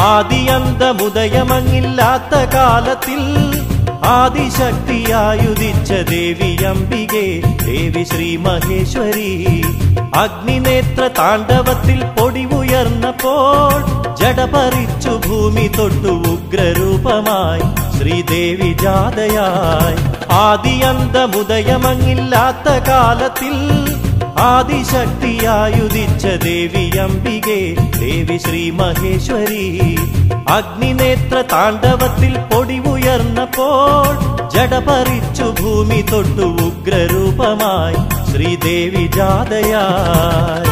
ആദിയന്തമുദയമങ്ങില്ലാത്ത കാലത്തിൽ ആദിശക്തിയായുദിച്ച ദേവി അംബികെ ദേവി ശ്രീ മഹേശ്വരി. അഗ്നിനേത്ര താണ്ഡവത്തിൽ പൊടിവുയർന്നപ്പോൾ ജഡപറിച്ചു ഭൂമി തൊട്ടു ഉഗ്രരൂപമായി ശ്രീദേവി ജാതയായി. ആദിയന്തമുദയമങ്ങില്ലാത്ത കാലത്തിൽ ആദിശക്തിയായുദിച്ച ദേവി അംബികെ ദേവി ശ്രീ മഹേശ്വരി. അഗ്നിനേത്ര താണ്ഡവത്തിൽ പൊടിവുയർന്നപ്പോൾ ജഡപറിച്ചു ഭൂമി തൊട്ടു ഉഗ്രരൂപമായി ശ്രീദേവി ജാതയായി.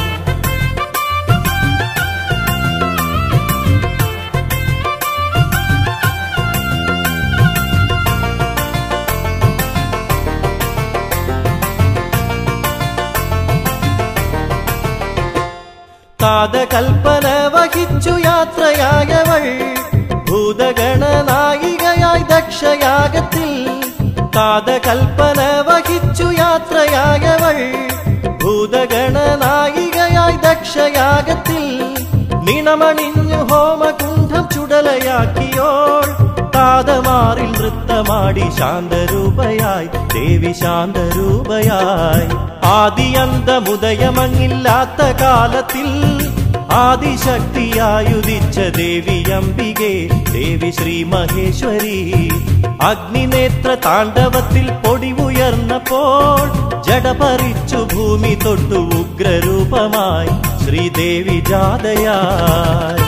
താതകൽപ്പന വഹിച്ചു യാത്രയായവൾ ഭൂതഗണനായികയായി ദക്ഷയാഗത്തിൽ. താതകൽപ്പന വഹിച്ചു യാത്രയായവൾ ഭൂതഗണനായികയായി ദക്ഷയാഗത്തിൽ. നിണമണിഞ്ഞു ഹോമകുണ്ഠം ചുടലയാക്കിയോൾ താതമാറിൽ നൃത്തമാടി ശാന്തരൂപയായി ദേവി ശാന്തരൂപയായി. ആദിയന്തമുദയമങ്ങില്ലാത്ത കാലത്തിൽ ആദിശക്തിയായുദിച്ച ദേവി അംബികെ ദേവി ശ്രീ മഹേശ്വരി. അഗ്നിനേത്ര താണ്ഡവത്തിൽ പൊടിവുയർന്നപ്പോൾ ജഡപറിച്ചു ഭൂമി തൊട്ടു ഉഗ്രരൂപമായി ശ്രീദേവി ജാതയായി.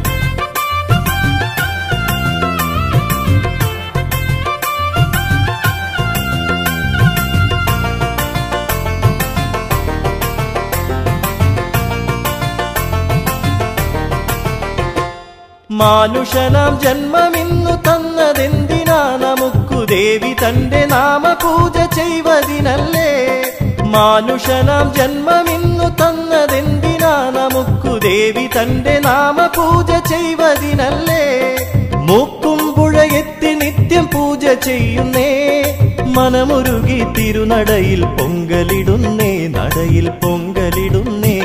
മാനുഷനാം ജന്മമിന്നു തന്നതെന്തിനാ നമുക്കു ദേവി തന്റെ നാമപൂജ ചെയ്വതിനല്ലേ. മാനുഷനാം ജന്മമിന്നു തന്നതെന്തിനാ നമുക്കു ദേവി തന്റെ നാമപൂജ ചെയ്വതിനല്ലേ. മൂക്കുംപുഴയെത്തി നിത്യം പൂജ ചെയ്യുന്നേ മനമുരുകി തിരുനടയിൽ പൊങ്കലിടുന്നേ നടയിൽ പൊങ്കലിടുന്നേ.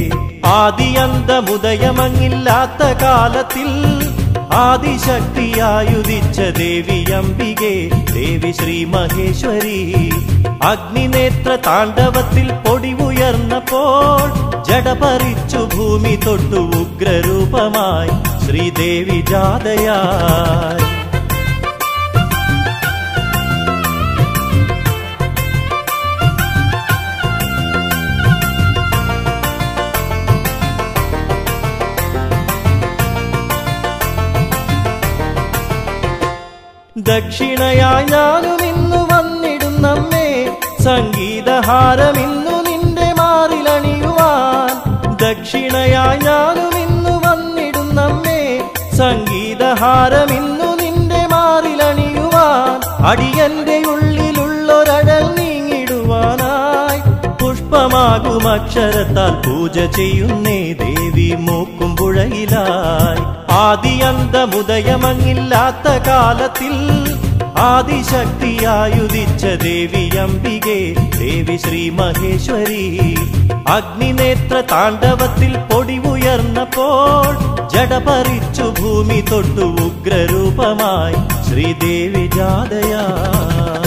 ആദിയന്തമുദയമങ്ങില്ലാത്ത കാലത്തിൽ ആദിശക്തിയായുദിച്ച ദേവി അംബികെ ദേവി ശ്രീ മഹേശ്വരി. അഗ്നിനേത്ര താണ്ഡവത്തിൽ പൊടിവുയർന്നപ്പോൾ ജഡപറിച്ചു ഭൂമി തൊട്ടു ഉഗ്രരൂപമായി ശ്രീദേവി ജാതയായി. ദക്ഷിണയായി ഞാനും ഇന്നു വന്നിടുന്നമ്മേ സംഗീതഹാരമിന്നു നിന്റെ മാറിലണിയുവാൻ. ദക്ഷിണയായി ഞാനും ഇന്നു വന്നിടുന്നമ്മേ സംഗീതഹാരമിന്നു നിന്റെ മാറിലണിയുവാൻ. അടിയന്റെ ഉള്ളിലുള്ളൊരടൽ നീങ്ങിടുവാനായി പുഷ്പമാകും അക്ഷരത്താൽ പൂജ ചെയ്യുന്നേ ദേവി മൂക്കുംപുഴയിലായി. ആദിയന്തമുദയമങ്ങില്ലാത്ത കാലത്തിൽ ആദിശക്തിയായുദിച്ച ദേവി അംബികെ ദേവി ശ്രീ മഹേശ്വരി. അഗ്നിനേത്ര താണ്ഡവത്തിൽ പൊടിവുയർന്നപ്പോൾ ജഡപറിച്ചു ഭൂമി തൊട്ടു ഉഗ്രരൂപമായി ശ്രീദേവി ജാതയായി.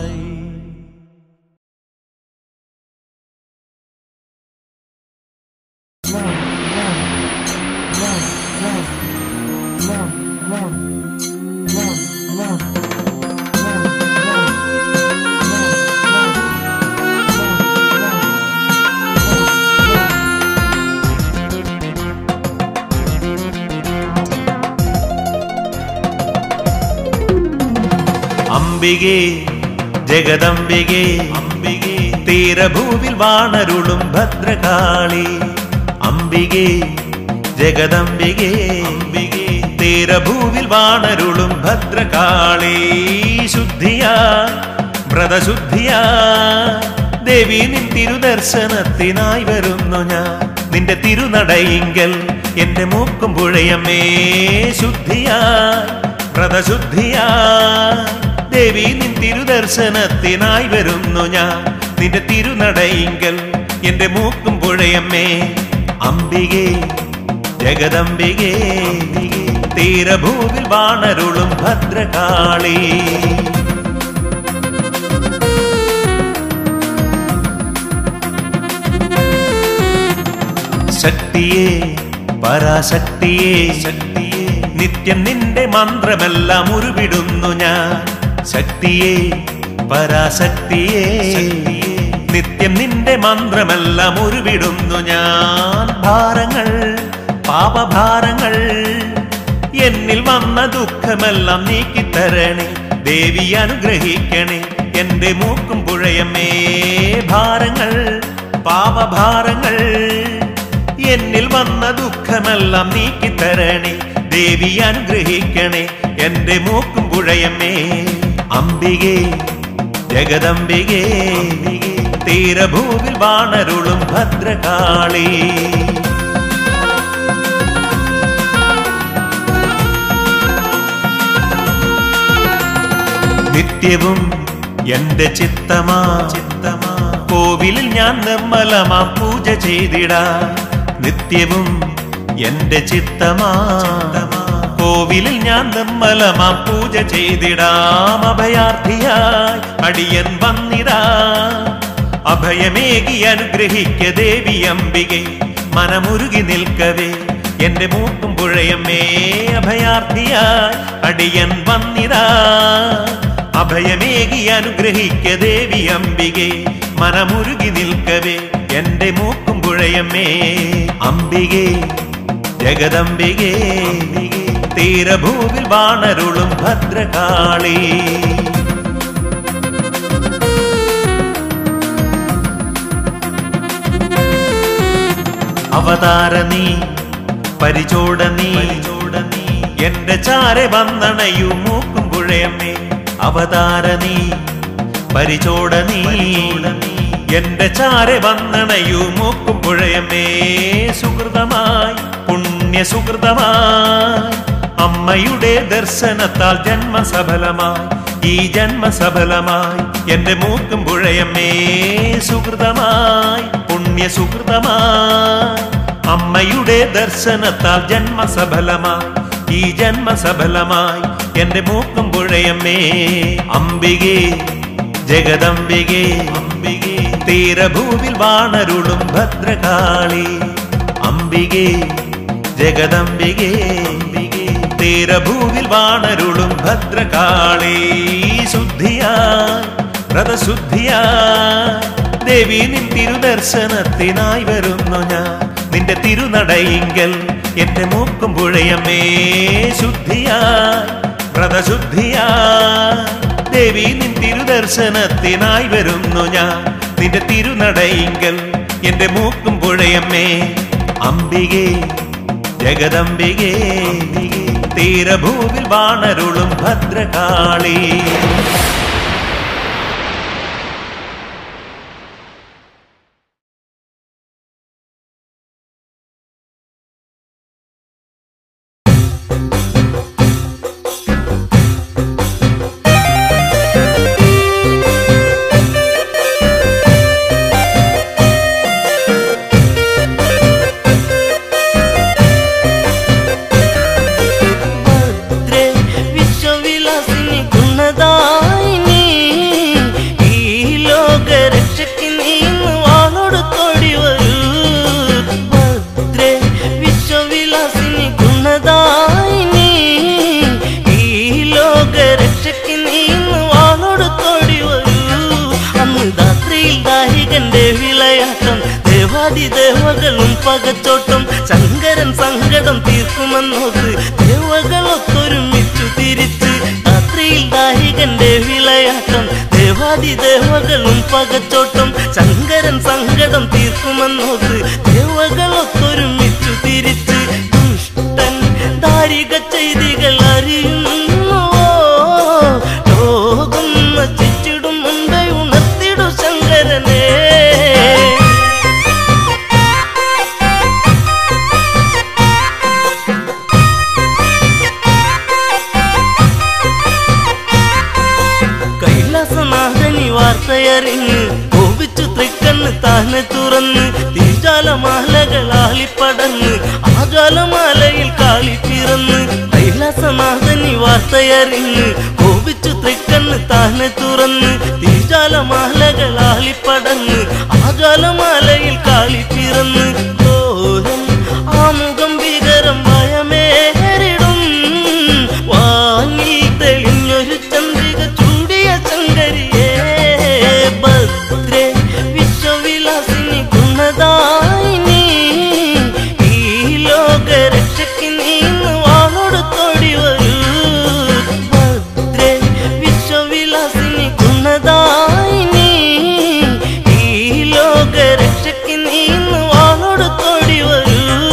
അംബികേ ജഗദംബികേ അംബികേ തീരഭൂവിൽ വാണരുളും ഭദ്രകാളി. അംബികേ ജഗദംബികേ അംബികേ തീരഭൂവിൽ വാണരുളും ഭദ്രകാളി. ശുദ്ധിയാ വ്രതശുദ്ധിയാ ദേവി നിൻ തിരുദർശനത്തിനായി വരുന്നു ഞാൻ. നിന്റെ തിരുനടയിങ്കൽ എന്റെ മൂക്കും പുഴയമ്മേ. ശുദ്ധിയാ വ്രതശുദ്ധിയാ ദേവി നിൻ തിരുദർശനത്തിനായി വരുന്നു ഞാൻ. നിന്റെ തിരുനടയിങ്കൽ എന്റെ മൂക്കും പുഴയമ്മേ. അംബികേ ജഗദംബികേ തീരഭൂവിൽ വാണരുളും ഭദ്രകാളി ശക്തിയേ പരാശക്തിയേ ശക്തിയേ നിത്യം നിന്റെ മന്ത്രമെല്ലാം ഉരുവിടുന്നു ഞാൻ ശക്തിയേ പരാശക്തിയേ നിത്യം നിന്റെ മന്ത്രമെല്ലാം ഉരുവിടുന്നു ഞാൻ ഭാരങ്ങൾ പാപഭാരങ്ങൾ എന്നിൽ വന്ന ദുഃഖമെല്ലാം നീക്കിത്തരണേ ദേവി അനുഗ്രഹിക്കണേ എന്റെ മൂക്കും പുഴയമ്മേ ഭാരങ്ങൾ പാപഭാരങ്ങൾ എന്നിൽ വന്ന ദുഃഖമെല്ലാം നീക്കിത്തരണേ ദേവി അനുഗ്രഹിക്കണേ എന്റെ മൂക്കും പുഴയമ്മേ അംബികേ ജഗദംബികേ തീരഭൂവിൽ വാണരുളും ഭദ്രകാളി നിത്യവും എന്റെ ചിത്തമാ കോവിലിൽ ഞാൻ നിർമ്മലമാം പൂജ ചെയ്തിടാ നിത്യവും എന്റെ ചിത്തമാ കോവിലിൽ ഞാൻ നിർമ്മലമാം പൂജ ചെയ്തിടാം അഭയാർത്ഥിയായി അടിയൻ വന്നിടാ അഭയമേകി അനുഗ്രഹിക്ക ദേവി അംബികെ മനമുരുകി നിൽക്കവേ എന്റെ മൂക്കും പുഴയമ്മേ അഭയാർത്ഥിയായി അടിയൻ വന്നിടാ അഭയമേകി അനുഗ്രഹിക്ക ദേവി അംബികെ മനമുരുകി നിൽക്കവേ എന്റെ മൂക്കും പുഴയമ്മേ അംബികേ ജഗദംബികേ തീരഭൂവിൽ വാണരുളും ഭദ്രകാളി അവതാര നീ പരിചോട നീ എന്റെ ചാരെ വന്നണയു മൂക്കും പുഴയമ്മേ അവതാര നീ പരിചോട നീ എന്റെ ചാരെ വന്നണയു മൂക്കും പുഴയമ്മേ സുഹൃതമായി പുണ്യ സുഹൃതമായി അമ്മയുടെ ദർശനത്താൽ ജന്മസഫലമായി ഈ ജന്മസഫലമായി എന്റെ മൂക്കും പുഴയമ്മേ സുഹൃതമായി പുണ്യ സുഹൃതമായി അമ്മയുടെ ദർശനത്താൽ ജന്മസഫലമായി ഈ ജന്മസഫലമായി എന്റെ മൂക്കും പുഴയമ്മേ അംബികേ ജഗദംബികേ തീരഭൂവിൽ വാണരുളും ഭദ്രകാളി അംബികേ ജഗദംബികേ തീരഭൂവിൽ വാണരുളും ഭദ്രകാളി ശുദ്ധിയായി വ്രതശുദ്ധിയായി ദേവി നിൻ തിരുദർശനത്തിനായി വരുന്നു ഞാൻ നിന്റെ തിരുനടയിങ്കൽ എന്റെ മൂക്കും പുഴയമ്മേ ശുദ്ധിയായി വ്രതശുദ്ധിയായി ദേവി നിൻ തിരുദർശനത്തിനായി വരുന്നു ഞാൻ നിന്റെ തിരുനടയിങ്കൽ എന്റെ മൂക്കും പുഴയമ്മേ അംബികേ ജഗദംബികേ തീരഭൂവിൽ വാണരുളും ഭദ്രകാളി ദേവകളും പകച്ചോട്ടം ശങ്കരൻ സങ്കടം തീർക്കുമെന്നോക്ക് ദേവകളൊത്തൊരുമിച്ചു തിരിച്ച് രാത്രിയിൽ ദാഹികന്റെ വിളയാട്ടം ദേവാദിദേവകളും പകച്ചോട്ടം ശങ്കരൻ സങ്കടം തീർക്കുമെന്നോക്ക് ദേവകളൊത്തൊരുമിച്ചു തിരിച്ച് ദുഷ്ടൻ ദാരിക ചെയ്തികൾ അറിയുന്നു ലോകം നശിച്ചിടും മുൻപേ ഉണർത്തിടു ശങ്കരനെ വാർത്തയറിഞ്ഞ് കോപിച്ചു തൃക്കണ്ണ് താനെ തുറന്ന് തീജാലമാലകളാളിപ്പടർന്ന് ആജാലമാലയിൽ കാളി പിറന്ന് കൈലാസനാഥനി വാർത്തയറിഞ്ഞ് കോപിച്ചു തൃക്കണ്ണ് താനെ തുറന്ന് തീജാലമാലകളാളിപ്പടർന്ന് ആജാലമാലയിൽ കാളി പിറന്ന് ഘോരം ആമുഖം ഭീകരം ഭയമേറിടും വാനിൽ തെളിഞ്ഞൊരു ചന്ദ്രിക ചൂടിയ ശങ്കരിയേ ഭദ്രേ വിശ്വവിലാസിനി ഗുണദായിനി ഈ ലോകരക്ഷയ്ക്ക് നീന്ന് വാളോടുത്തോടി വരൂ ഭദ്രേ വിശ്വവിലാസിനി ഗുണദായിനി ഈ ലോകരക്ഷയ്ക്ക് നീന്ന് വാളോടുത്തോടി വരൂ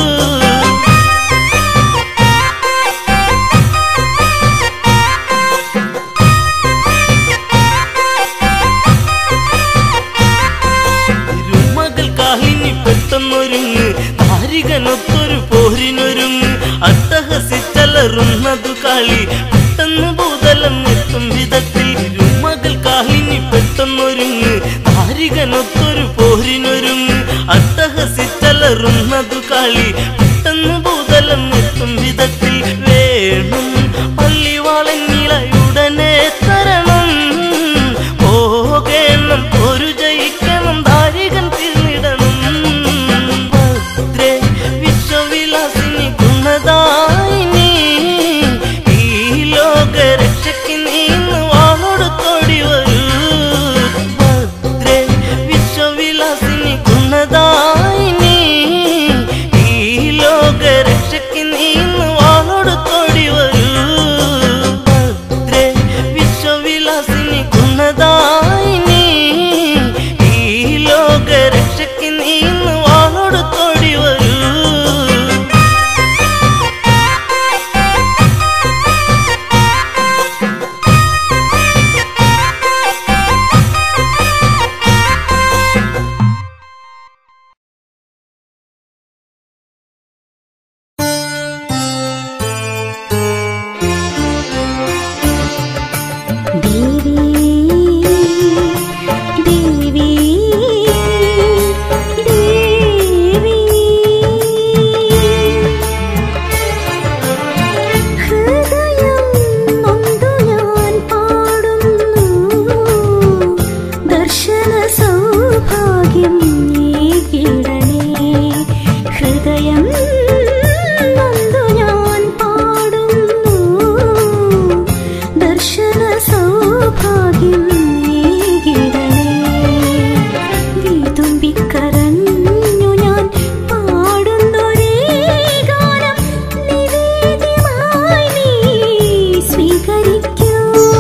പെട്ടെന്നൊരുങ്ങ് താരികനൊത്തൊരു പോരിനൊരുങ്ങ് അട്ടഹസിച്ചലറുന്നതു കാളി പെട്ടെന്ന് ഭൂതലം എത്തും വിധത്തിൽ മകൾ കാളിനി പെട്ടെന്നൊരുങ്ങ് താരികനൊത്തൊരു പോരിനൊരുങ്ങ് അട്ടഹസിച്ചലറുന്നതു കാളി പെട്ടെന്ന് ഭൂതലം എത്തും വിധത്തിൽ വേണം പള്ളിവാളങ്ങിളയുടനെ തരണം പോകണം ഒരു ജയിക്കണം ദാരികൻ തീർന്നിടണം ഭദ്രേ വിശ്വവിലാസിനി ഗുണദായിനി ഈ ലോകരക്ഷയ്ക്ക് നീന്ന് വാളോടുത്തോടി വരൂ ഭദ്രേ വിശ്വവിലാസിനി ഗുണദായിനി ഈ ലോകരക്ഷയ്ക്ക് നീന്ന് വാളോടുത്തോടി വരൂ ഭദ്രേ വിശ്വവിലാസിനി ഗുണദായിനി ഈ ലോകരക്ഷയ്ക്ക് നീന്ന് വാളോടുത്തോടി വരൂ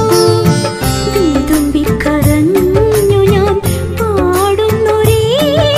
ും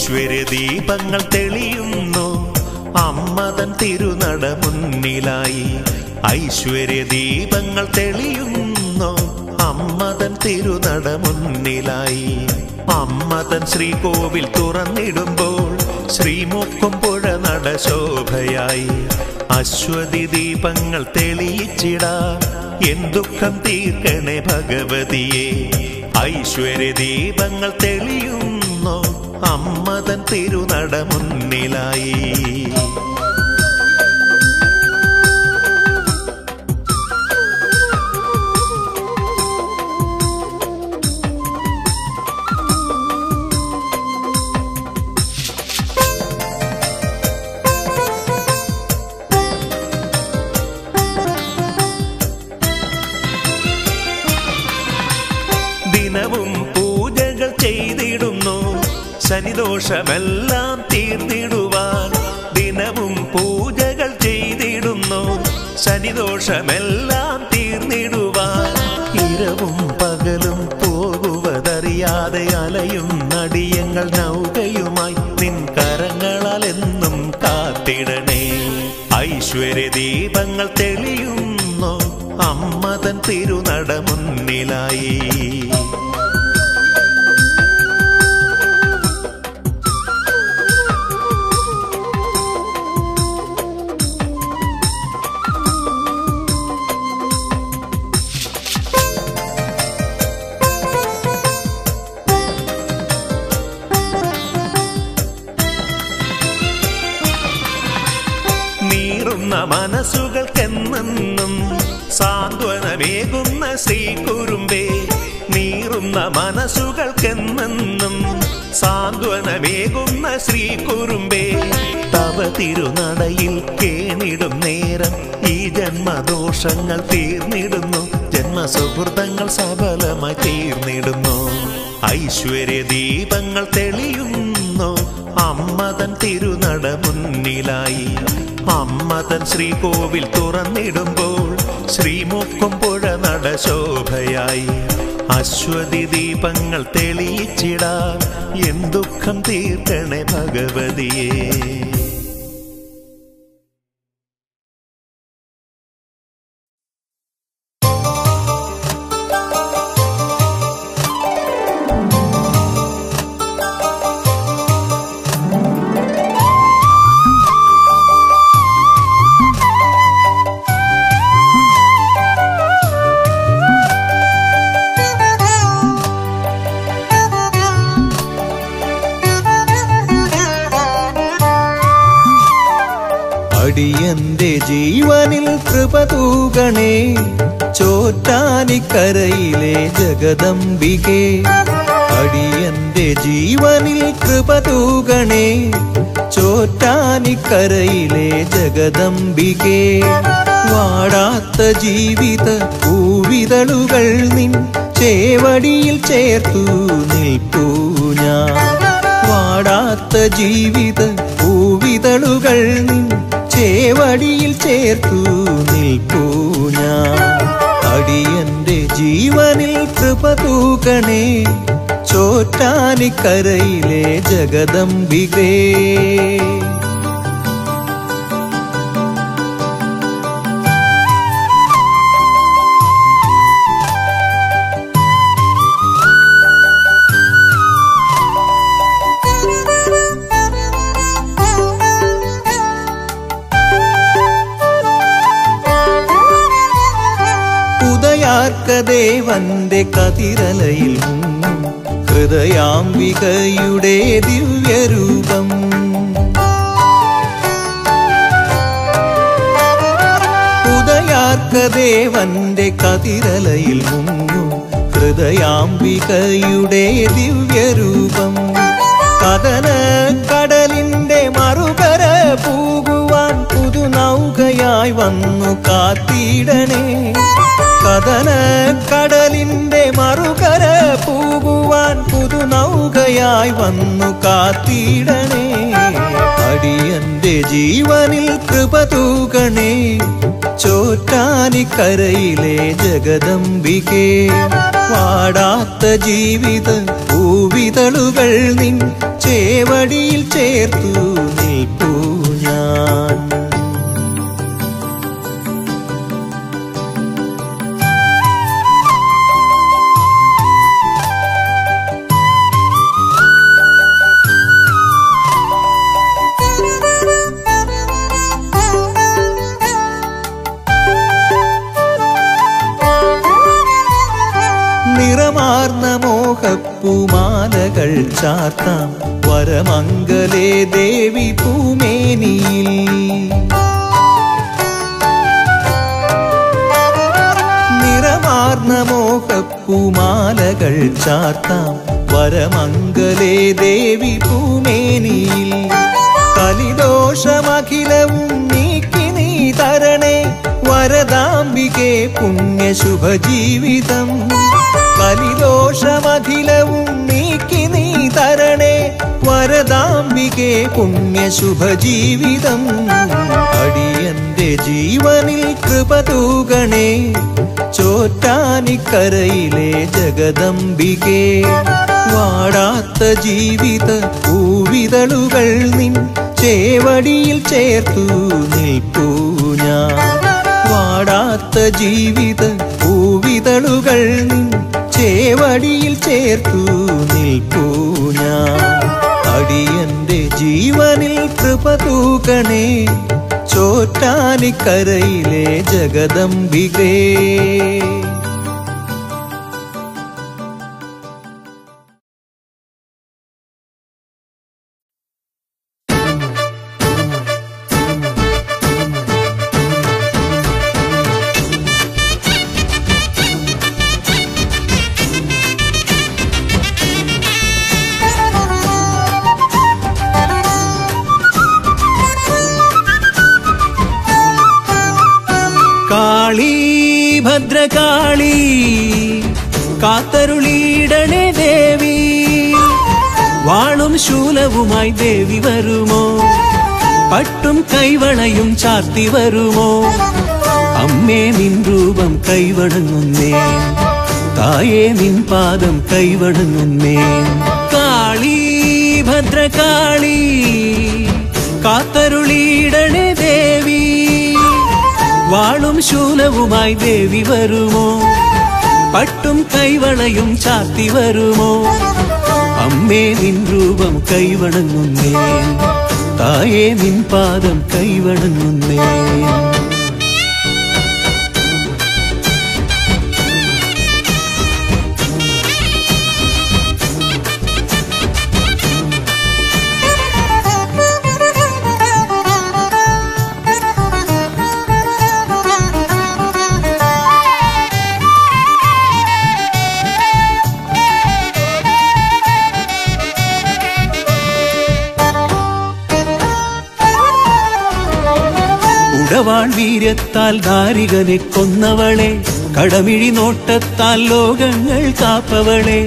ഐശ്വര്യദീപങ്ങൾ തെളിയുന്നു അമ്മതൻ തിരുനട മുന്നിലായി. ഐശ്വര്യദീപങ്ങൾ തെളിയുന്നു അമ്മതൻ തിരുനട മുന്നിലായി. അമ്മതൻ ശ്രീകോവിൽ തുറന്നിടുമ്പോൾ ശ്രീമുക്കുംപുഴ നട ശോഭയായി. അശ്വതി ദീപങ്ങൾ തെളിയിച്ചിടാം എൻ ദുഃഖം തീർക്കണേ ഭഗവതിയെ. ഐശ്വര്യദീപങ്ങൾ തെളിയുന്നു അമ്മതൻ തിരുനട മുന്നിലായി. ദിനവും പൂജകൾ ചെയ്തിടുന്നു ശനിദോഷമെല്ലാം തീർന്നിടുവാൻ. ദിനവും പൂജകൾ ചെയ്തിടുന്നു ശനിദോഷമെല്ലാം തീർന്നിടുവാൻ. ഇരവും പകലും പോകുവതറിയാതെ അലയും നടിയങ്ങൾ നൗകയുമായി നിൻ കരങ്ങളാൽ എന്നും കാത്തിടണേ. ഐശ്വര്യദീപങ്ങൾ തെളിയുന്നു അമ്മതൻ തിരുനട മുന്നിലായി. നീറുന്ന മനസ്സുകൾക്കെന്നും സാന്ത്വനമേകുന്ന ശ്രീകുറുമ്പേ. നീറുന്ന മനസ്സുകൾക്കെന്നും സാന്ത്വനമേകുന്ന ശ്രീകുറുമ്പേ. തവ തിരുനടയിൽ കേണിടും നേരം ഈ ജന്മദോഷങ്ങൾ തീർന്നിടുന്നു. ജന്മസുഹൃതങ്ങൾ സഫലമായി തീർന്നിടുന്നു. ഐശ്വര്യദീപങ്ങൾ തെളിയുന്നു അമ്മതൻ തിരുനട മുന്നിലായി. അമ്മതൻ ശ്രീകോവിൽ തുറന്നിടുമ്പോൾ ശ്രീമുക്കുംപുഴ നട ശോഭയായി. അശ്വതി ദീപങ്ങൾ തെളിയിച്ചിടാം എൻ ദുഃഖം തീർക്കണേ ഭഗവതിയെ. അടിയന്റെ ജീവനിൽ കൃപ തൂകണേ ചോറ്റാനിക്കരയിലെ ജഗദംബികേ. അടിയന്റെ ജീവനിൽ കൃപ തൂകണേ ചോറ്റാനിക്കരയിലെ ജഗദംബികേ. വാടാത്ത ജീവിത പൂവിതളുകൾ നിൻ ചേവടിയിൽ ചേർത്തു നിൽപ്പൂ ഞാൻ. വാടാത്ത ജീവിത പൂവിതളുകൾ നിൻ ചേവടിയിൽ ചേർത്തു നിൽപ്പൂ ഞാൻ. അടിയന്റെ ജീവനിൽ കൃപ തൂകണേ ചോറ്റാനിക്കരയിലെ ജഗദംബികേ. ദേവന്റെ കതിരലയിൽ ഹൃദയാംബികയുടെ ദിവ്യരൂപം. ഉദയാർക്കദേവന്റെ കതിരലയിൽ ഹൃദയാംബികയുടെ ദിവ്യരൂപം. കഥന കടലിന്റെ മറുകര പൂകുവാൻ പുതുനൗകയായി വന്നു കാത്തിടണേ. കഥന കടലിന്റെ മറുകര പൂകുവാൻ പുതുനൗകയായി വന്നു കാത്തിടണേ. അടിയന്റെ ജീവനിൽ കൃപ തൂകണേ ചോറ്റാനിക്കരയിലെ ജഗദംബികേ. വാടാത്ത ജീവിത പൂവിതളുകൾ നിൻ ചേവടിയിൽ ചേർത്തു നിൽപ്പൂ ഞാൻ. നിറമാർന്ന മോഹപ്പൂമാലകൾ ചാർത്താം വരമംഗലേ ദേവി പൂമേനിയിൽ. നിറമാർന്ന മോഹപ്പൂമാലകൾ ചാർത്താം വരമംഗലേ ദേവി പൂമേനിയിൽ. കലിദോഷമഖിലവും നീക്കി നീ തരണേ വരദാംബികേ പുണ്യശുഭജീവിതം. കലിദോഷമഖിലവും നീക്കി നീ തരണേ വരദാംബികേ പുണ്യശുഭജീവിതം. അടിയന്റെ ജീവനിൽ കൃപ തൂകണേ ചോറ്റാനിക്കരയിലെ ജഗദംബികേ. വാടാത്ത ജീവിത പൂവിതളുകൾ നിൻ ചേവടിയിൽ ചേർത്തു നിൽപ്പൂ ഞാൻ. വാടാത്ത ജീവിത പൂവിതളുകൾ നിൻ ചേവടിയിൽ ചേർത്തു നിൽപ്പൂ ഞാൻ. അടിയന്റെ ജീവനിൽ കൃപ തൂകണേ ചോറ്റാനിക്കരയിലെ ജഗദംബികേ. കാളി ഭദ്രകാളി കാത്തരുളിയിടണേ ദേവി. വാളും ശൂലവുമായി ദേവി വരുമോ? പട്ടും കൈവളയും ചാർത്തി വരുമോ? അമ്മേ നിൻ രൂപം കൈവണങ്ങുന്നേ, തായേ നിൻ പാദം കൈവണങ്ങുന്നേ. കാളി ഭദ്രകാളി കാത്തരുളിയിടണേ ദേവി. വാളും ശൂലവുമായി ദേവി വരുമോ? പട്ടും കൈവളയും ചാർത്തി വരുമോ? അമ്മേ നിൻ രൂപം കൈവണങ്ങുന്നേ, തായേ നിൻ പാദം കൈവണങ്ങുന്നേ. ഉടവാൾ വീര്യത്താൽ ദാരികനെ കൊന്നവളെ, കടമിഴി നോട്ടത്താൽ ലോകങ്ങൾ കാപ്പവളെ.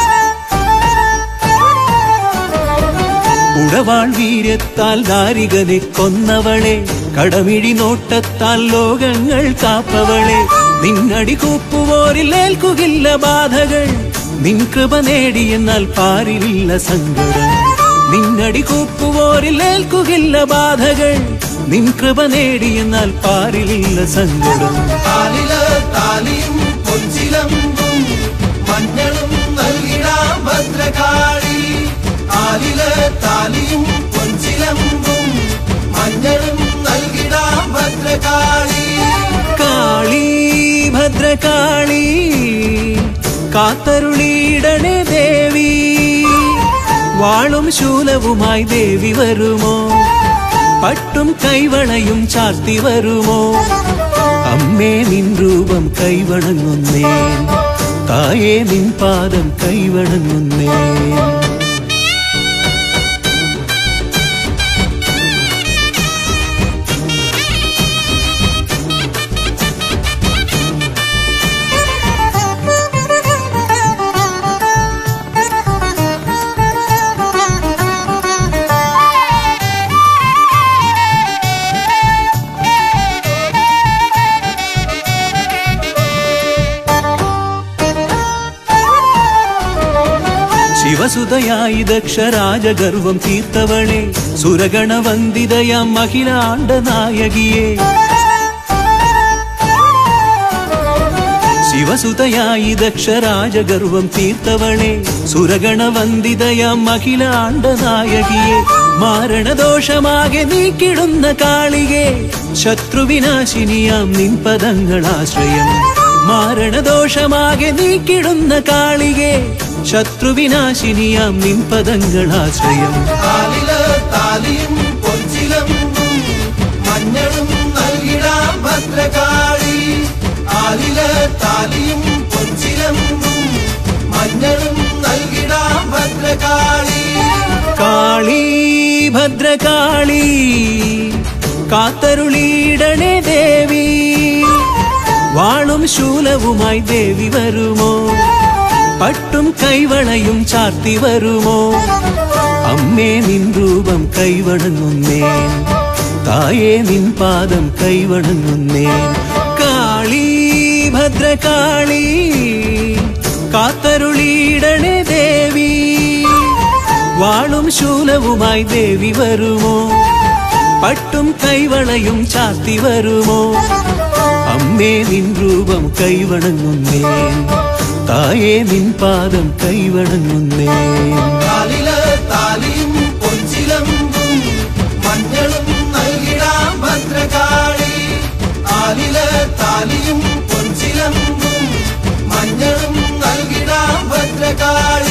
ഉടവാൾ വീര്യത്താൽ ദാരികനെ കൊന്നവളെ, കടമിഴി നോട്ടത്താൽ ലോകങ്ങൾ കാപ്പവളെ. നിന്നടി കൂപ്പുവോരിൽ ഏൽക്കുകില്ല ബാധകൾ, നിൻ കൃപ നേടിയെന്നാൽ പാരിലില്ല സങ്കടം. നിന്നടി കൂപ്പുവോരിൽ ഏൽക്കുകില്ല ബാധകൾ, നിൻ കൃപ നേടിയെന്നാൽ പാരിലില്ല സങ്കടം. താലിയും പൊഞ്ചിലമ്പും മഞ്ഞളും നൽകിടാം ഭദ്രകാളി. താലിയും പൊഞ്ചിലമ്പും മഞ്ഞളും നൽകിടാം ഭദ്രകാളി. കാളി ഭദ്രകാളി കാത്തരുളിയിടണേ ദേവി. വാളും ശൂലവുമായി ദേവി വരുമോ? പട്ടും കൈവളയും ചാർത്തി വരുമോ? അമ്മേ നിൻ രൂപം കൈവണങ്ങുന്നേ, തായേ നിൻ പാദം കൈവണങ്ങുന്നേ. ശിവസുതയായി ദക്ഷരാജഗർവം തീർത്തവളെ സുരഗണവന്ദിതയാം അഖിലാണ്ട നായകിയെ ശിവസുതയായി ദക്ഷരാജഗർവം തീർത്തവളെ സുരഗണവന്ദിതയാം അഖിലാണ്ട നായകിയെ മാരണദോഷമാകെ നീക്കിടുന്ന കാളിയെ ശത്രുവിനാശിനിയാം നിൻ പദങ്ങളാശ്രയം മാരണദോഷമാകെ നീക്കിടുന്ന കാളിയെ ശത്രുവിനാശിനിയാം നിൻ പദങ്ങളാശ്രയം കാലില് താലിയും പൊൻചിലമ്പും മഞ്ഞളും നൽകിടാം ഭദ്രകാളി കാലില് താലിയും പൊൻചിലമ്പും മഞ്ഞളും നൽകിടാം ഭദ്രകാളി കാളി ഭദ്രകാളി കാത്തരുളിയിടണേ ദേവി വാളും ശൂലവുമായി ദേവി വരുമോ പട്ടും കൈവളയും ചാർത്തി വരുമോ അമ്മേ നിൻ രൂപം കൈവണങ്ങുന്നേൻ തായേ നിൻ പാദം കൈവണങ്ങുന്നേൻ കാളി ഭദ്രകാളി കാത്തരുളിയിടണേ ദേവി വാളും ശൂലവുമായി ദേവി വരുമോ പട്ടും കൈവളയും ചാർത്തി വരുമോ അമ്മേ നിൻ രൂപം കൈവണങ്ങുന്നേൻ തായേ നിൻ പാദം കൈവണങ്ങുന്നേൻ കാലില് താലിയും പൊൻചിലമ്പും മഞ്ഞളും നൽകിടാം ഭദ്രകാളി കാലില് താലിയും പൊൻചിലമ്പും മഞ്ഞളും നൽകിടാം ഭദ്രകാളി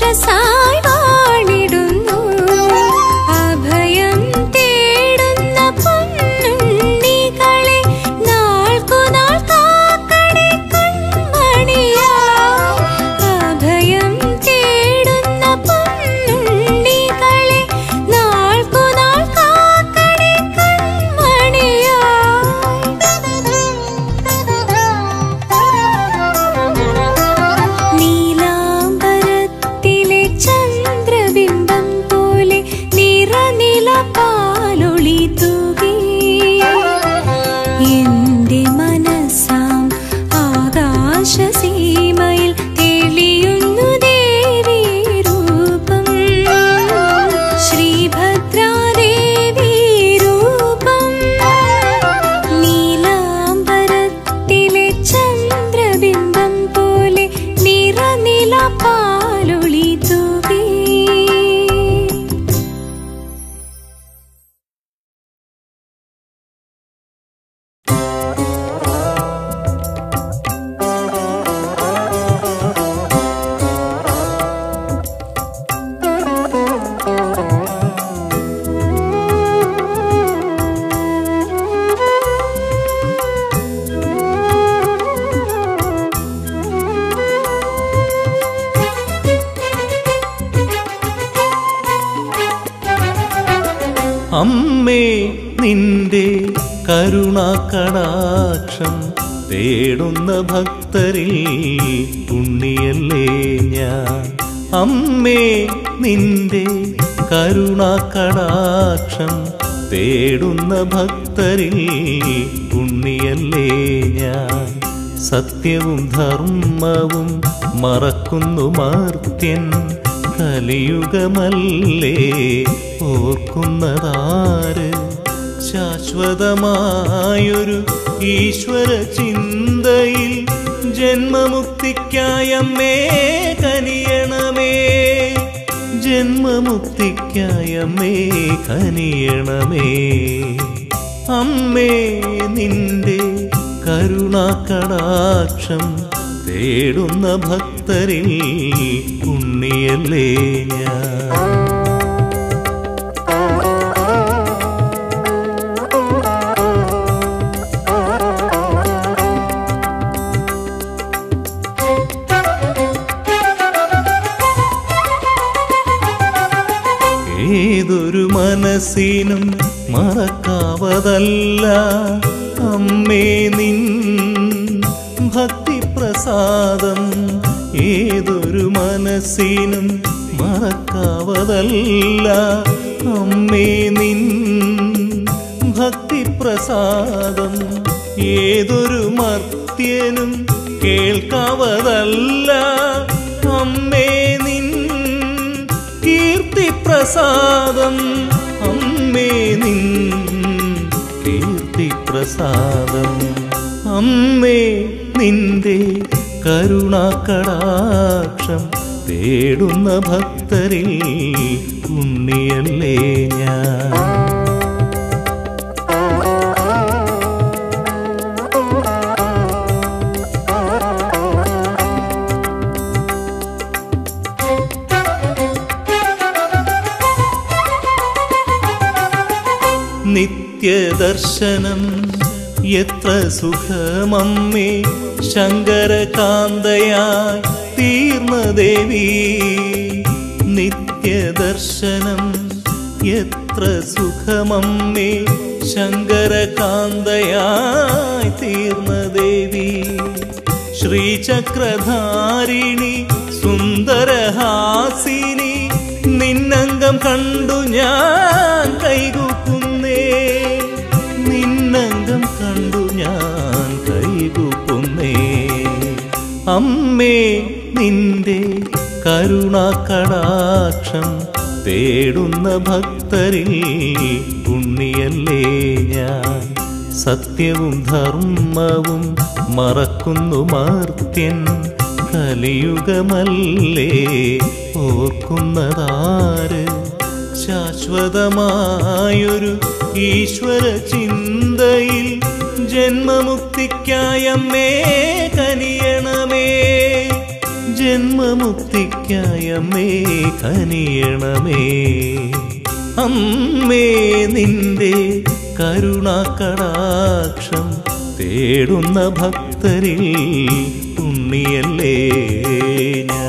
തേജസായി വാണിടുന്നു. അഭയം തേടുന്ന പൊന്നുണ്ണികളെ നാൾക്കുനാൾ കാക്കണേ കൺമണിയാ. അഭയം തേടുന്ന പൊന്നുണ്ണികളെ നാൾക്കുനാൾ കാക്കണേ കൺമണിയാ. നീലാംബരത്തിലെ ചന്ദ്രബിംബം പോലെ നിറനില പാലൊളി തൂകി എന്റെ മനസ്സാം ആകാശസീമയിൽ തെളിയുന്നു ദേവീ രൂപം. ശ്രീഭദ്രാദേവീ രൂപം. നീലാംബരത്തിലെ ചന്ദ്രബിംബം പോലെ നിറനില പാലൊളി തൂകി. അമ്മേ നിന്റെ കരുണാകടാക്ഷം തേടുന്ന ഭക്തരിൽ പുണ്യല്ലേ ഞാൻ. അമ്മേ നിന്റെ കരുണാകടാക്ഷം തേടുന്ന ഭക്തരിൽ പുണ്യല്ലേ ഞാൻ. സത്യവും ധർമ്മവും മറക്കുന്നു മർത്യൻ കലിയുഗമല്ലേ ഓർക്കുന്നതാര്. ശാശ്വതമായൊരു ഈശ്വര ചിന്തയിൽ ജന്മമുക്തിക്കായമ്മേ കനിയണമേ. ജന്മമുക്തിക്കായമ്മേ കനിയണമേ. അമ്മേ നിന്റെ കരുണാകടാക്ഷം തേടുന്ന ഭക്തരിൽ പുണ്യല്ലേ ഞാൻ. ഏതൊരു മനസ്സിനും മറക്കാവതല്ല അമ്മേ നിൻ ഭക്തിപ്രസാദം. ഏതൊരു മനസ്സിനും മറക്കാവതല്ല അമ്മേ നിൻ ഭക്തിപ്രസാദം. ഏതൊരു മർത്യനും കേൾക്കാവതല്ല അമ്മേ നിൻ കീർത്തിപ്രസാദം. അമ്മേ നിൻ കീർത്തിപ്രസാദം. അമ്മേ നിന്റെ കരുണാകടാക്ഷം തേടുന്ന ഭക്തരിൽ പുണ്യല്ലേ ഞാൻ. നിത്യദർശനം എത്ര സുഖമമ്മേ ശങ്കരകാന്തയായി തീർന്ന ദേവി. നിത്യദർശനം എത്ര സുഖമമ്മേ ശങ്കരകാന്തയായി തീർന്ന ദേവി. ശ്രീചക്രധാരിണി സുന്ദരഹാസിനി നിന്നംഗം കണ്ടു ഞാൻ കൈകൂക്കുന്നേ. നിന്നംഗം കണ്ടു ഞാൻ കൈകൂക്കുന്നേ. അമ്മേ നിന്റെ കരുണാകടാക്ഷം തേടുന്ന ഭക്തരിൽ പുണ്യല്ലേ ഞാൻ. സത്യവും ധർമ്മവും മറക്കുന്നു മർത്യൻ കലിയുഗമല്ലേ ഓർക്കുന്നതാര്. ശാശ്വതമായൊരു ഈശ്വര ചിന്തയിൽ ജന്മമുക്തിക്കായമ്മേ കനിയണമേ. ജന്മമുക്തിക്കായമ്മേ കനിയണമേ. അമ്മേ നിന്റെ കരുണാകടാക്ഷം തേടുന്ന ഭക്തരിൽ ഉണ്ണിയല്ലേ ഞാൻ.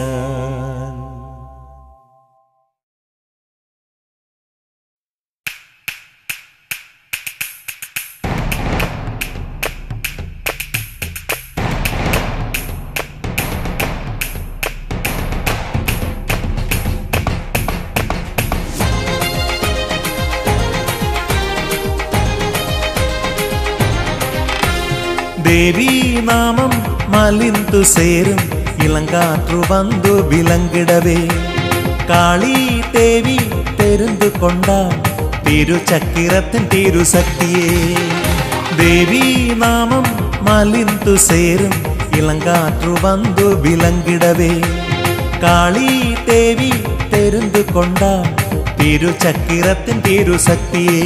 ദേവീ നാമം മലിന്തു സേരും ഇളങ്കാറ്റു വന്നു വിലങ്കിടവേ. കാളി ദേവി തെരുന്തു കൊണ്ടാൻ തിരുചക്കിരത്തിൻ തിരുശക്തിയേ. ദേവീ നാമം മലിന്തു സേരും ഇളങ്കാറ്റു വന്നു വിലങ്കിടവേ. കാളി ദേവി തെരുന്തു കൊണ്ടാൻ തിരുചക്കിരത്തിൻ തിരുശക്തിയേ.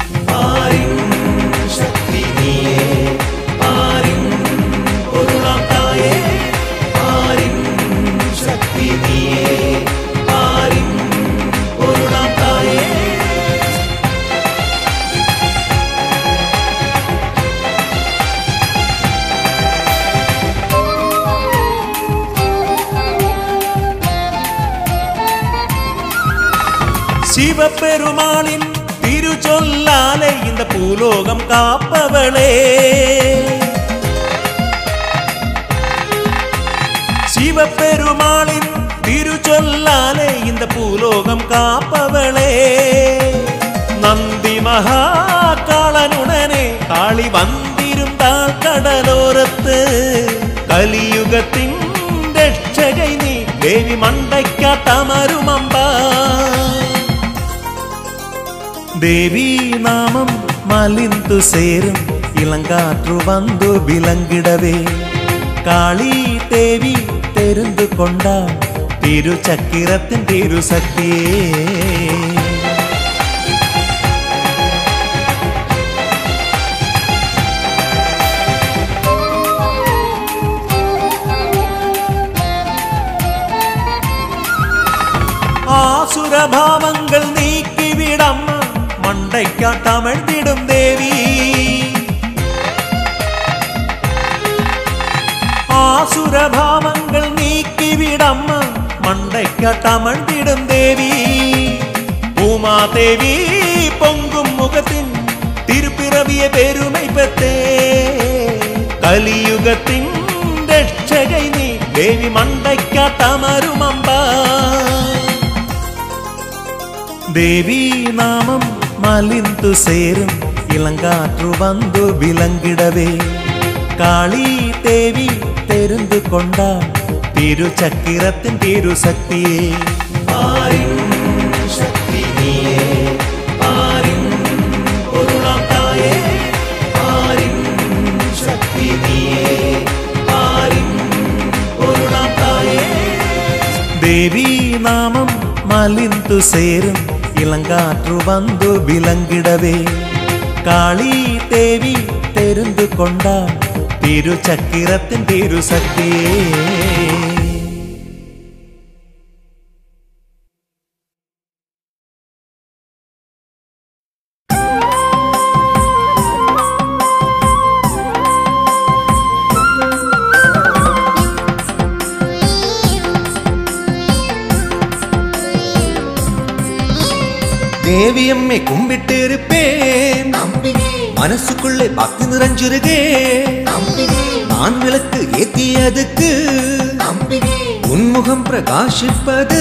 சிவபெருமானின் திருச்சொல்லாலே இந்த பூலோகம் காப்பவளே. சிவபெருமானின் திருச்சொல்லாலே இந்த பூலோகம் காப்பவளே. நந்தி மகாகாளனுடனே காளி வந்திருந்தாள் கடலோரத்து. கலியுகத்தின் രക്ഷകൈ നീ ദേവി മണ്ടയ്ക്കാട്ടമരുമമ്പ. ദേവീ നാമം മലിന്തു സേരും ഇളങ്കാറ്റു വന്നു വിലങ്കിടവേ. കാളി ദേവി തെരുന്തു കൊണ്ടാൻ തിരുചക്കിരത്തിൻ തിരുശക്തിയേ. ആസുരഭാവങ്ങൾ നീക്കിവിടമ്മ മണ്ടയ്ക്കാട്ടമഴ്ത്തിടും ദേവി. ആസുരഭാവങ്ങൾ നീക്കിവിടമ്മ മണ്ടയ്ക്കാട്ടമഴ്ത്തിടും ദേവി. ഉമാദേവി പൊങ്കും മുഖത്തിൻ തിരുപ്പിറവിയെ പെരുമൈ പെത്തേ. കലിയുഗത്തിൻ രക്ഷകൈ നീ ദേവി മണ്ടയ്ക്കാട്ടമരുമമ്പ. ദേവീ നാമം മലിന്തു സേരും ഇളങ്കാറ്റു വന്നു വിലങ്കിടവേ. കാളി ദേവി തെരുന്തു കൊണ്ടാൻ തിരുചക്കിരത്തിൻ തിരുശക്തിയേ. ദേവീ നാമം മലിന്തു സേരും ഇളങ്കാറ്റു വന്നു വിലങ്കിടവേ. കാളി ദേവി തെരുന്തു കൊണ്ടാൻ തിരുചക്കിരത്തിൻ തിരുശക്തിയേ. தேவியம்மை கும்பிட்டு இருப்பேன், மனசுக்குள்ளே பக்தி நிறைஞ்சிருகே. நான் விளக்கு ஏத்தியதுக்கு உன்முகம் பிரகாசிப்பது.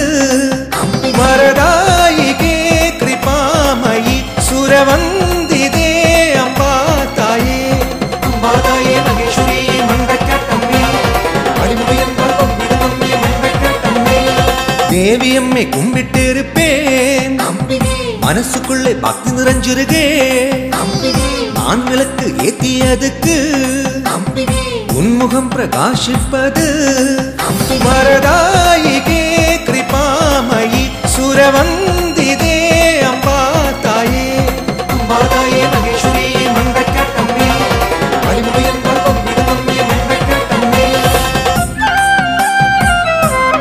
வரதாயிகே கிருபாமயி சுரவந்திதே அம்பா தாயே. அம்பா தாயே மகேஸ்வரி மண்டக்கட்டம்மே அடிமுடியன்பால் பொங்கிடுமம்மே மண்டக்கட்டம்மே. தேவியம்மை கும்பிட்டு இருப்பேன், மனசுக்குள்ளே பக்தி நிறைஞ்சிருகே. நான் விளக்கு ஏத்தியதுக்கு உன்முகம் பிரகாசிப்பது. வரதாயிகே கிருபாமயி சுரவந்திதே அம்பா தாயே. அம்பா தாயே மகேஸ்வரி மண்டக்கட்டம்மே அடிமுடியன்பால் பொங்கிடுமம்மே மண்டக்கட்டம்மே.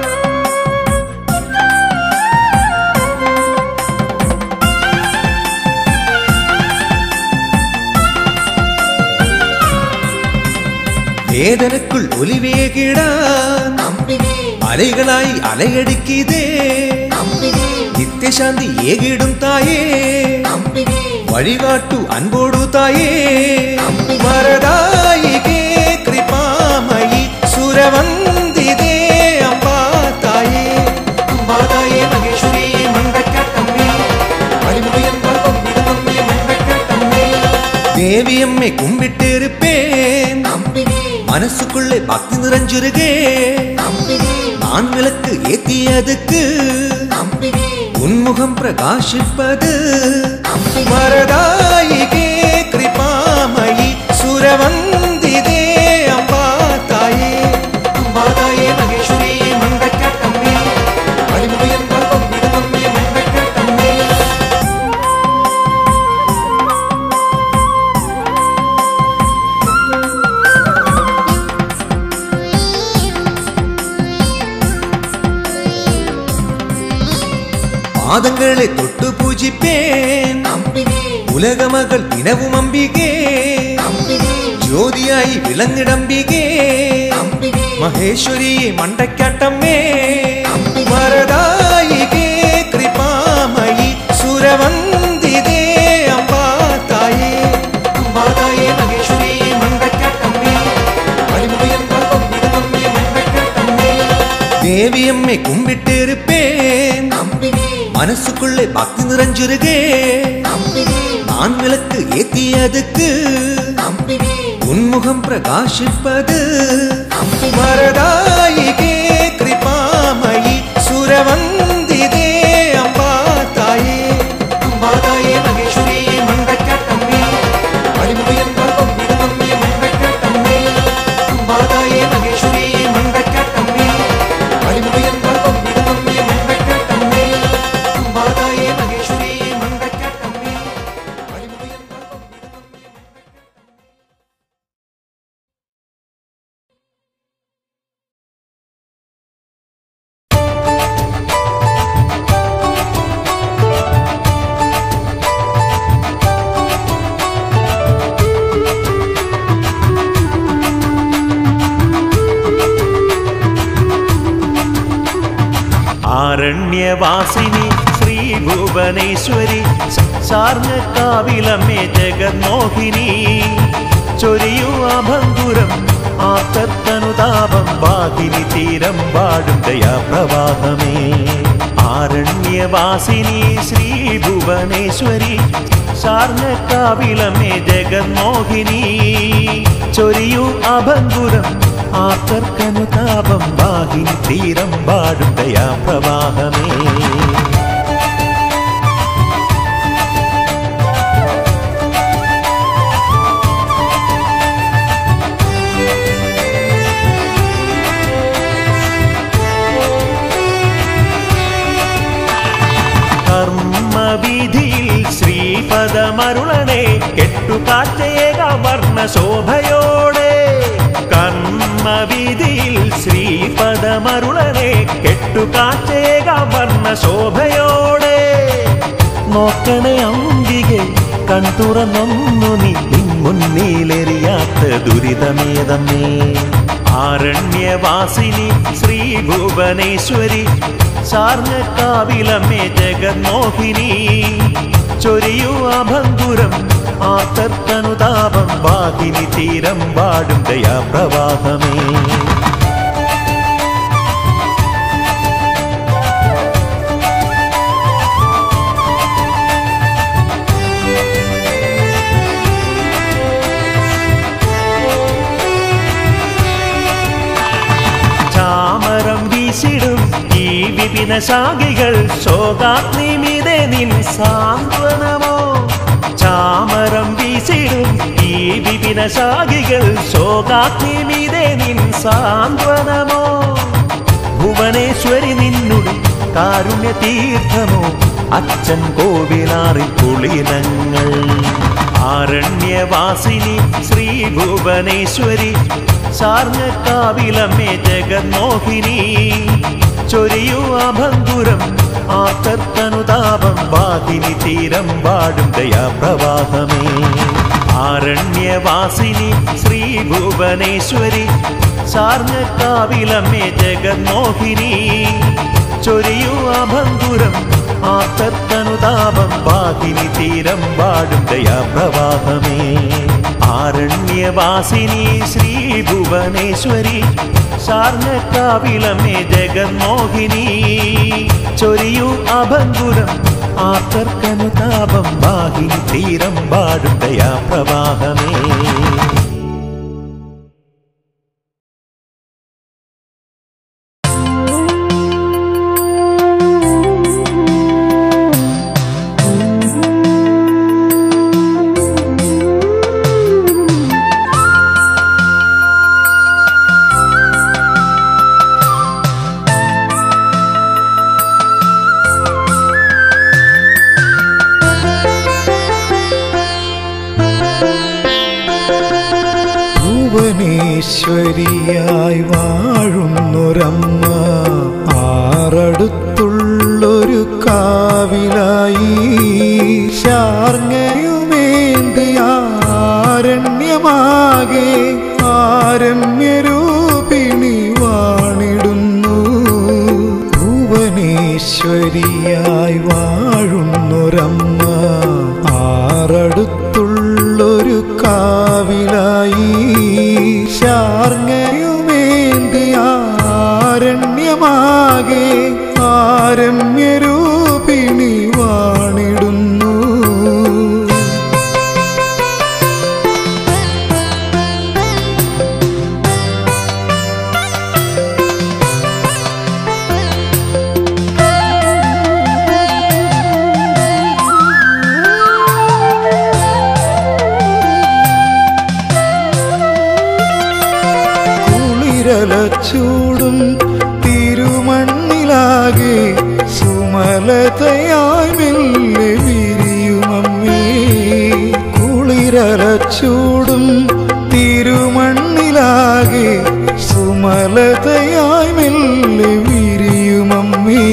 വേദനക്കുൾ ഒലിവേകിടാൻ അലകളായി അലയടിക്കിതേ നിത്യശാന്തി ഏകിടും തായേ വഴികാട്ടു അൻപോടു തായേ വരദായികേ കൃപാമയി സുരവന്ദിതേ അംബാ തായേ അംബാ തായേ മഹേശ്വരി മണ്ടക്കാട്ടമ്മേ വഴിമുടിയൻ പൽപ്പം വിടുന്നമ്മേ മണ്ടക്കാട്ടമ്മേ ദേവിയമ്മേ കുമ്പിട്ടിരുപ്പേൻ മനസ്സുക്കുള്ളே பக்தி நிறைஞ்சிருகே நான் விளக்கு ஏத்தியதுக்கு உன்முகம் பிரகாசிப்பது வரதாயிகே கிருபாமயி சுரவந்திதே அம்பா தாயே மகேஸ்வரி மண்டக்காட்டம்மே வழிமுடியன் பல்பம் விடுமம்மே மண்டக்காட்டம்மே പാദങ്ങളെ തൊട്ടു പൂജിപ്പേൻ ഉലകമകൾ ദിനവും അംബികേ ജ്യോതിയായി വിളങ്ങിടംബികേ മഹേശ്വരി മണ്ടക്കാട്ടമ്മേ വരദായികേ കൃപാമയി സുരവന്ദിതേ അംബാ തായേ മഹേശ്വരി മണ്ടക്കാട്ടമ്മേ വഴിമുടിയൻ പൽപ്പം വിടുമമ്മേ മണ്ടക്കാട്ടമ്മേ ദേവിയമ്മേ കുമ്പിട്ടിരുപ്പേൻ മനസ്സുக்குள்ளே பக்தி நிறைஞ்சிருகே நான் விளக்கு ஏத்தியதுக்கு உன்முகம் பிரகாசிப்பது வரதாயிகே கிருபாமயி சுரவந்திதே அம்பா தாயே மகேஸ்வரி மண்டக்காட்டம்மே வழிமுடியன் பல்பம் விடுமம்மே மண்டக்காட்டம்மே அம்பா தாயே மகேஸ்வரி மண்டக்காட்டம்மே வழிமுடியன் பல்பம் விடுமம்மே மண்டக்காட்டம்மே ആരണ്യവാസിനി ശ്രീ ഭുവനേശ്വരി സാർങ്ങക്കാവിലമ്മേ ജഗന്മോഹിനി ചൊരിയൂ അഭംഗുരം ആർത്തനുതാപം വാതിനി തീരം വാടും ദയാപ്രവാഹമേ ആരണ്യവാസിനി ശ്രീ ഭുവനേശ്വരി സാർങ്ങക്കാവിലമ്മേ ജഗന്മോഹിനി ചൊരിയൂ അഭംഗുരം ആർത്തനുതാപം വാഹിനി തീരം വാടും ദയാപ്രവാഹമേ കർമ്മവിധിയിൽ ശ്രീപദമരുളനെ കെട്ടുകാറ്റേക വർണ്ണശോഭയോടെ കർമ്മവിധിയിൽ ശ്രീപദമരുളനെ കെട്ടുകാറ്റേക വർണ്ണശോഭയോടെ നോക്കണേ അംബികെ കൺതുറന്നൊന്നു നീ മുന്നിലെറിയാത്ത ദുരിതമേതമ്മേ ആരണ്യവാസിനി ശ്രീ ഭുവനേശ്വരി സാർങ്ങക്കാവിലമ്മേ ജഗന്മോഹിനി ചൊരിയൂ അഭംഗുരം ആർത്തനുതാപം വാഹിനി തീരം വാടും ദയാപ്രവാഹമേ ചാമരം വീശിടും ഈ വിപിന ശാഖികൾ ശോകാഗ്നിമിതേ നിൻ സാന്ത്വനമോ ചാമരം വീശിടും ഈ വിപിന ശാഖികൾ ശോകാഗ്നിമിതേ നിൻ സാന്ത്വനമോ ഭുവനേശ്വരി നിന്നുടെ കാരുണ്യ തീർത്ഥമോ അച്ഛൻ കോവിലാറി പുളിനങ്ങൾ ആരണ്യവാസിനി ശ്രീ ഭുവനേശ്വരി സാർങ്ങക്കാവിലമ്മേ ജഗന്മോഹിനി ചൊരിയൂ അഭംഗുരം ആർത്തനുതാപം വാഹിനി തീരം വാടും ദയാപ്രവാഹമേ ആരണ്യവാസിനി ശ്രീ ഭുവനേശ്വരി ശാർങ്ങക്കാവിലമ്മേ ജഗന്മോഹിനി ചൊരിയൂ അഭംഗുരം ആർത്തനുതാപം വാഹിനി തീരം വാടും ദയാപ്രവാഹമേ ആരണ്യവാസിനി ശ്രീ ഭുവനേശ്വരി ശാർങ്ങക്കാവിലമ്മേ ജഗന്മോഹിനി ചൊരിയൂ അഭംഗുരം ആർത്തനുതാപം വാഹിനി തീരം വാടും ദയാപ്രവാഹമേ ഭുവനേശ്വരിയായി വാഴുന്നൊരമ്മ ആറടുത്തുള്ളൊരു കാവിലായി ശാർങ്ങയുമേന്തിയാരണ്യമാകെ ആരമ്യരൂപിണി വാണിടുന്നു ഭുവനേശ്വരിയായി വാഴുന്നൊരമ്മ ആറടുത്തുള്ളൊരു കാവിലായി ശാർങ്ങയുമേന്തിയാരണ്യമാകെ ആരമ്യരൂപിണി വാണിടുന്നു ചൂടും തിരുമണ്ണിലാകെ സുമലതയായി മെല്ലെ വിരിയുമമ്മേ കുളിരലച്ചൂടും തിരുമണ്ണിലാകെ സുമലതയായി മെല്ലെ വിരിയുമമ്മേ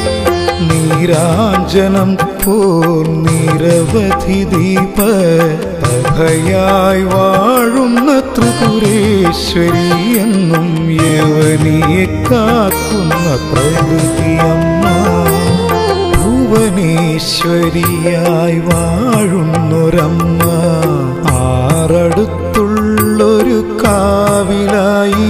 നീരാഞ്ജനം പോൽ നിരവധി ദീപ പ്രഭയായി വാഴുന്ന ത്രിപുരേശ്വരി എന്നും യവനിയെ കാക്കുന്ന പ്രകൃതിയമ്മ ഭുവനേശ്വരിയായി വാഴുന്നൊരമ്മ ആറടുത്തുള്ളൊരു കാവിലായി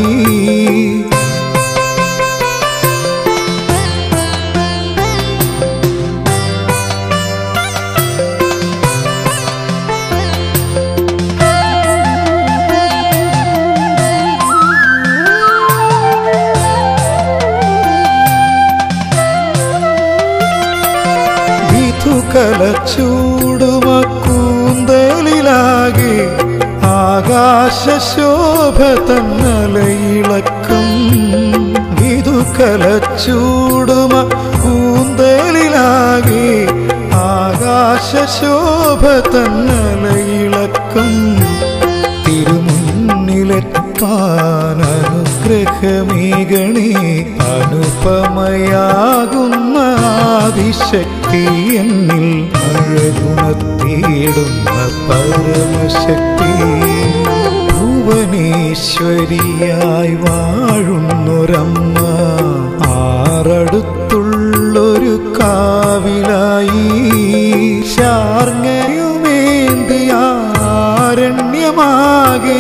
കലച്ചൂടുമ കൂന്തലിലാകെ ആകാശശോഭ തന്നലയിളക്കം വിധുകലച്ചൂടുമ കൂന്തലിലാകെ ആകാശശോഭ തന്നലയിളക്കം തിരുമുന്നിലെത്താനുഗ്രഹമേകണേ അനുപമയാകുന്ന ആദിശക്തി എന്നിൽ അഴകുണത്തിയിടുന്ന പരമശക്തി ഭുവനേശ്വരിയായി വാഴുന്നൊരമ്മ ആറടുത്തുള്ളൊരു കാവിലായി ശാർങ്ങയുമേന്തിയാരണ്യമാകെ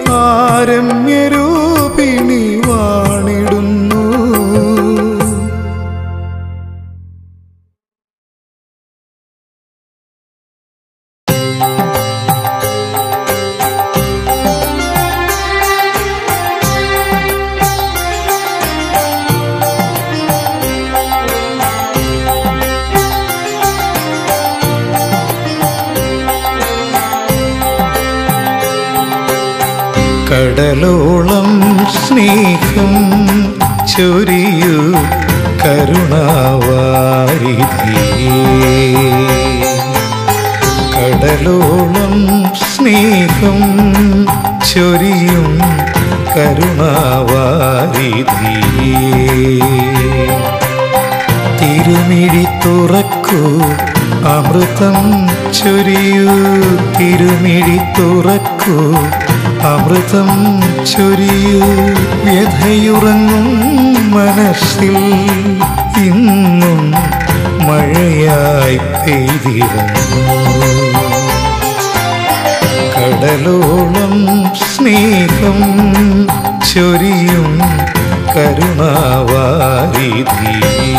ആരമ്യരൂപിണി വാണിടുന്നു കടലോളം സ്നേഹം ചൊരിയൂ കരുണാവാരിധിയേ കടലോളം സ്നേഹം ചൊരിയും കരുണാവാരിധിയേ തിരുമിഴി തുറക്കൂ അമൃതം ചൊരിയൂ തിരുമിഴി തുറക്കൂ അമൃതം ചൊരിയൂ വ്യഥയുറങ്ങും മനസ്സിൽ ഇന്നും മഴയായി പെയ്തിരുന്നു കടലോളം സ്നേഹം ചൊരിയും കരുണാവാരിധി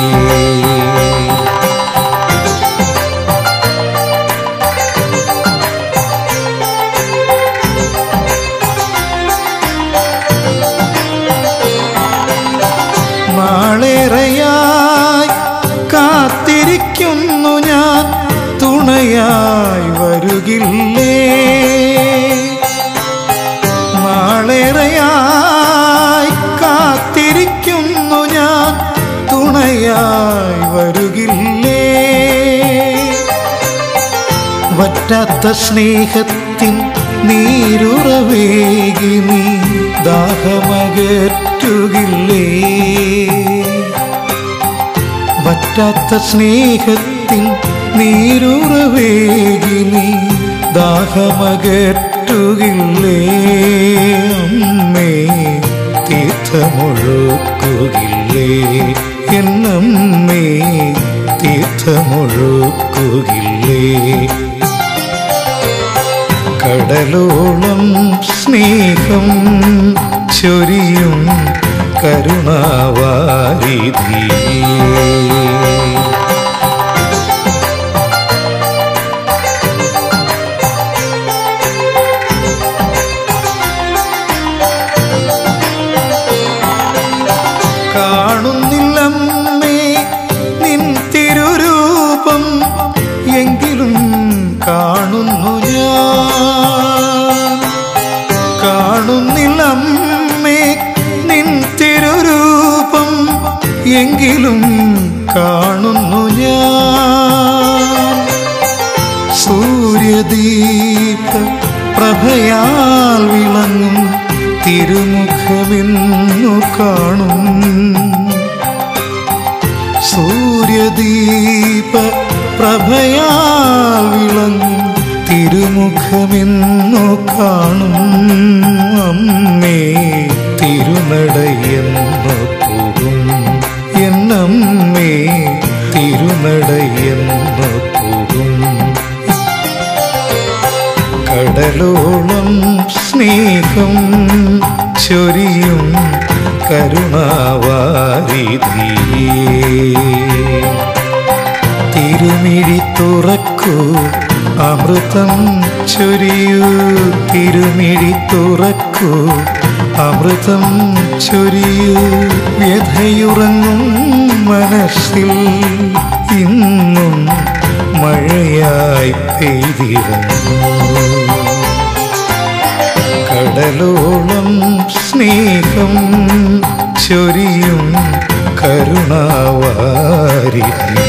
നാളേറെയായി കാത്തിരിക്കുന്നു ഞാൻ തുണയായി വരുകില്ലേ നാളേറെയായി കാത്തിരിക്കുന്നു ഞാൻ തുണയായി വരുകില്ലേ വറ്റാത്ത സ്നേഹത്തിൻ നീരുറവേകി നീ ദാഹമകറ്റുകില്ലേ വറ്റാത്ത സ്നേഹത്തിൻ നീരുറവേകി നീ ദാഹമകറ്റുകില്ലേ അമ്മേ തീർത്ഥമൊഴുക്കുകില്ലേ എന്നമ്മേ തീർത്ഥമൊഴുക്കുകില്ലേ കടലോളം സ്നേഹം ചൊരിയും കരുണാവാരിധി കാണുന്നില്ലമ്മേ നിൻ തിരുരൂപം എങ്കിലും കാണുന്നു ഞാൻ കാണുന്നില്ലമ്മേ നിൻ തിരുരൂപം എങ്കിലും കാണുന്നു ഞാൻ സൂര്യദീപ പ്രഭയാൽ വിളങ്ങും തിരുമുഖമെന്നു കാണും സൂര്യദീപ പ്രഭയാൽ വിളങ്ങും തിരുമുഖമെന്നു കാണും അമ്മേ തിരുനടയെന്നു പോകും എന്നമ്മേ തിരുനടയെന്നു പോകും കടലോളം സ്നേഹം ചൊരിയും കരുണാവാരിധി തിരുമിഴി തുറക്കൂ അമൃതം ചൊരിയൂ തിരുമിഴി തുറക്കൂ അമൃതം ചൊരിയൂ വ്യഥയുറങ്ങും മനസ്സിൽ ഇന്നും മഴയായി പെയ്തിരുന്നു കടലോളം സ്നേഹം ചൊരിയും കരുണാവാരിധി